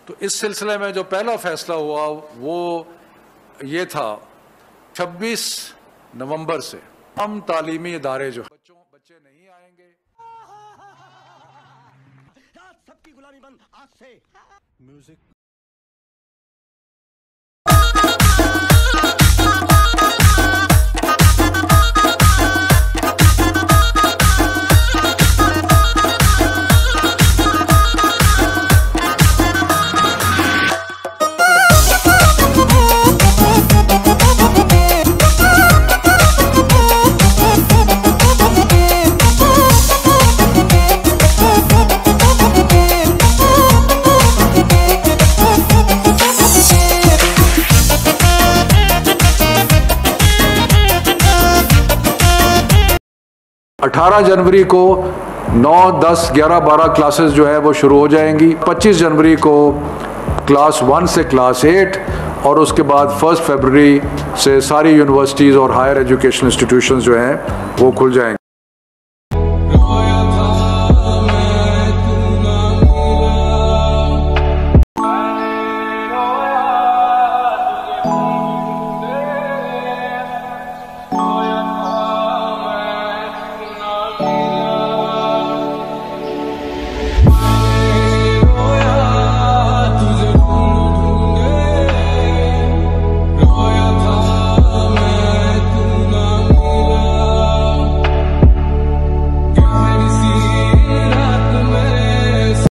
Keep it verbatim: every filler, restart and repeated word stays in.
तो इस सिलसिले में जो पहला फैसला हुआ वो ये था, छब्बीस नवंबर से हम तालीमी इदारे जो बच्चों बच्चे नहीं आएंगे। सबकी गुलामी बंद आज से। म्यूजिक अठारह जनवरी को नौ, दस, ग्यारह, बारह क्लासेस जो है वो शुरू हो जाएंगी। पच्चीस जनवरी को क्लास वन से क्लास एट और उसके बाद फर्स्ट फरवरी से सारी यूनिवर्सिटीज़ और हायर एजुकेशन इंस्टीट्यूशंस जो हैं वो खुल जाएंगे।